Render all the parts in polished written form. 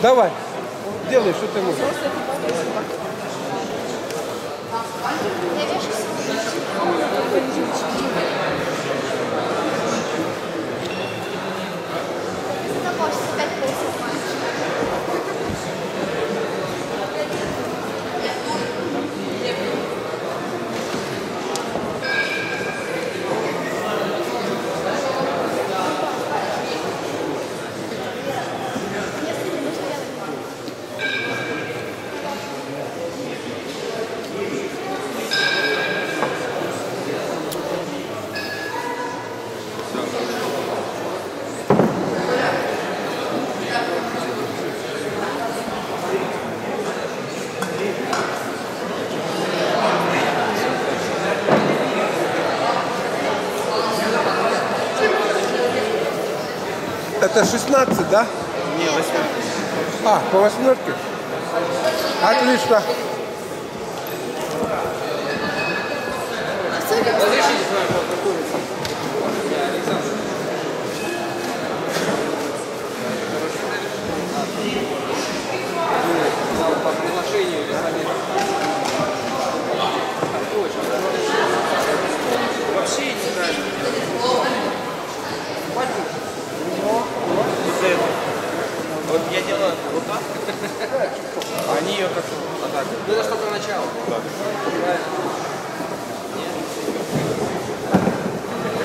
Давай, делай, что ты можешь. Это 16, да? Не, 8. А, по восьмерке? Отлично. По приглашению или сами. Вообще не знаю. Вот я делаю вот так, а они ее как вот так. Ну это что-то начало. Вот так.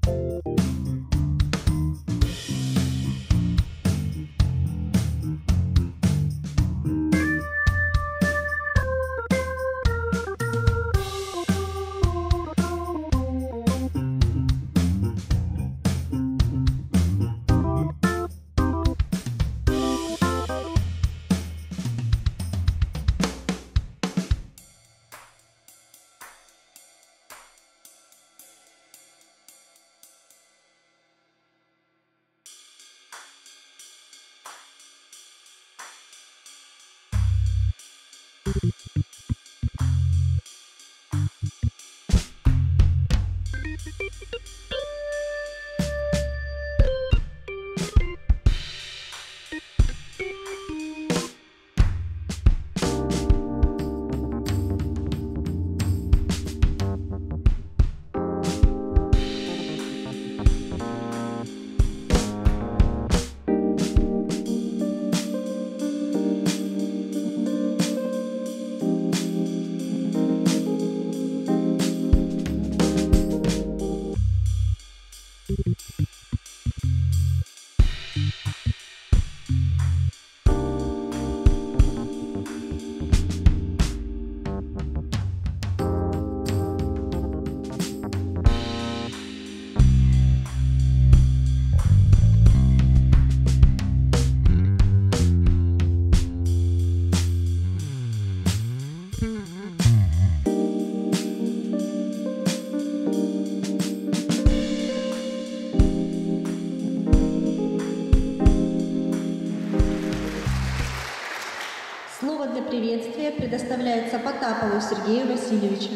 Слово для приветствия предоставляется Потапову Сергею Васильевичу.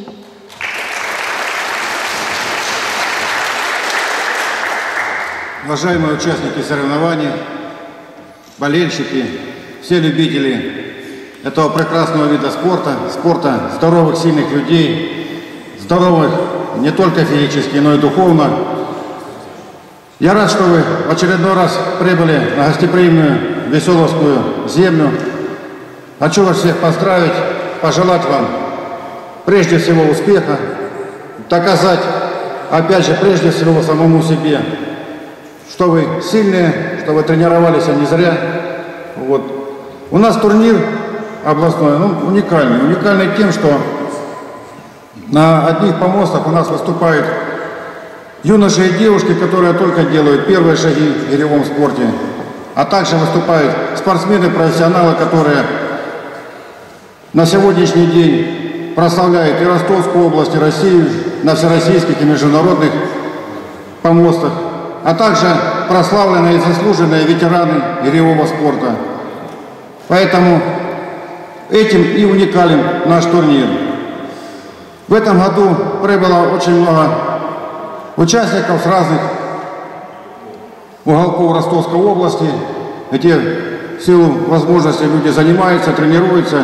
Уважаемые участники соревнований, болельщики, все любители этого прекрасного вида спорта, спорта здоровых, сильных людей, здоровых не только физически, но и духовно. Я рад, что вы в очередной раз прибыли на гостеприимную Веселовскую землю. Хочу вас всех поздравить, пожелать вам прежде всего успеха, доказать, опять же, прежде всего самому себе, что вы сильные, что вы тренировались, а не зря. Вот. У нас турнир областной, уникальный. Уникальный тем, что на одних помостах у нас выступают юноши и девушки, которые только делают первые шаги в гиревом спорте, а также выступают спортсмены-профессионалы, которые на сегодняшний день прославляют и Ростовскую область, и Россию на всероссийских и международных помостах, а также прославленные и заслуженные ветераны гиревого спорта. Поэтому этим и уникален наш турнир. В этом году прибыло очень много участников с разных уголков Ростовской области, где в силу возможностей люди занимаются, тренируются,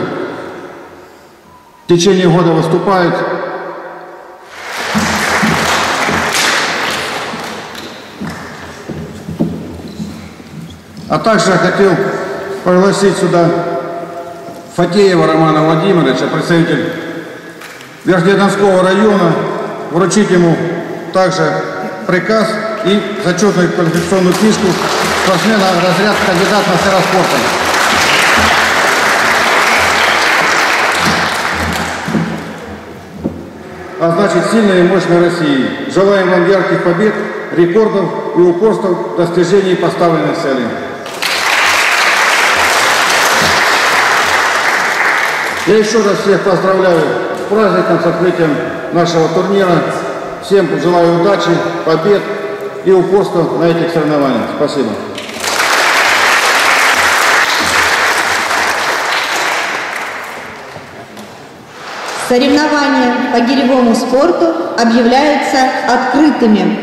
в течение года выступают. А также я хотел пригласить сюда Фатеева Романа Владимировича, представитель Верхнедонского района, вручить ему также приказ и зачетную квалификационную книжку спортсмена разряд кандидат мастера спорта. А значит, сильной и мощной России. Желаем вам ярких побед, рекордов и упорства в достижении поставленных целей. Я еще раз всех поздравляю с праздником, с открытием нашего турнира. Всем желаю удачи, побед и упорства на этих соревнованиях. Спасибо. Соревнования по гиревому спорту объявляются открытыми.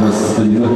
вас стадион.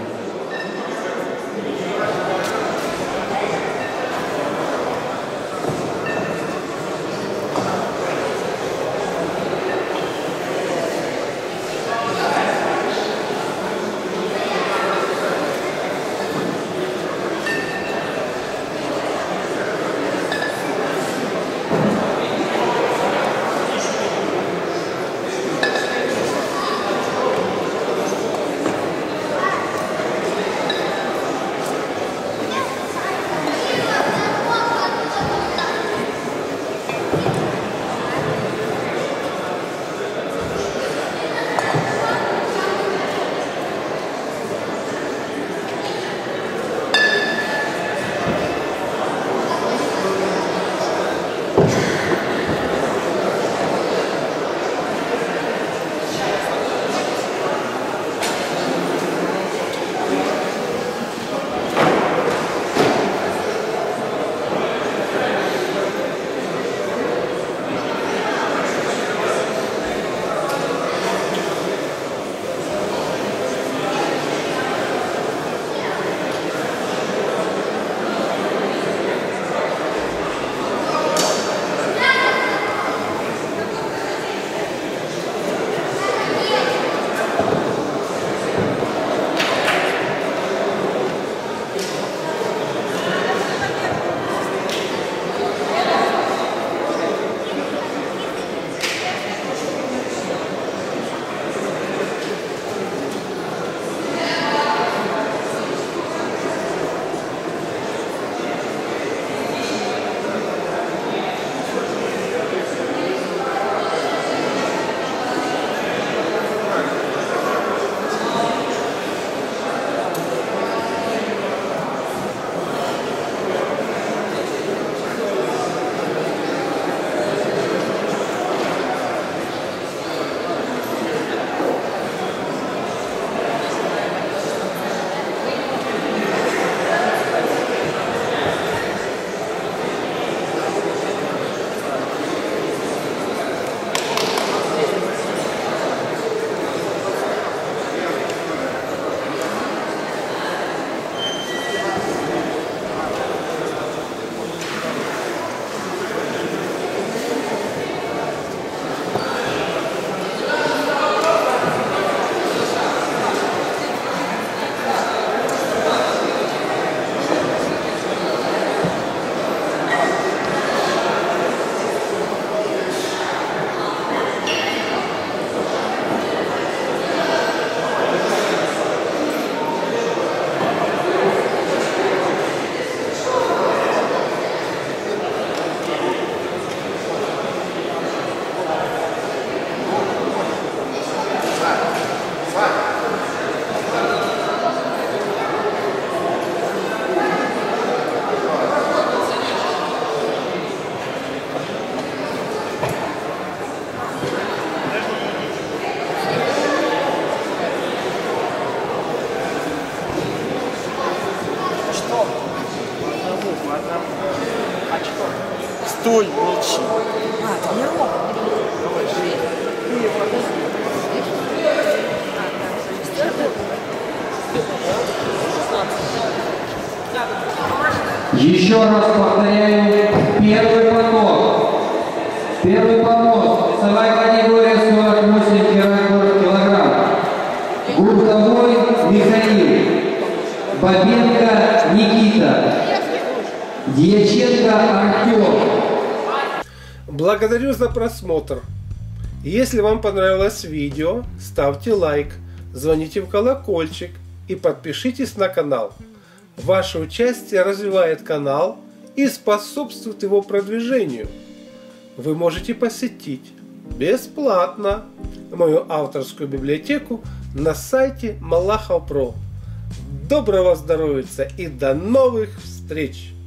Стой, молчи. Еще раз повторяю, первый поток. Первый понос. Весовая категория 48 килограмм. Гуртовой Михаил. Бабенко Никита. Дьяченко Артем. Благодарю за просмотр. Если вам понравилось видео, ставьте лайк, звоните в колокольчик и подпишитесь на канал. Ваше участие развивает канал и способствует его продвижению. Вы можете посетить бесплатно мою авторскую библиотеку на сайте Малахов Про. Доброго здоровья и до новых встреч!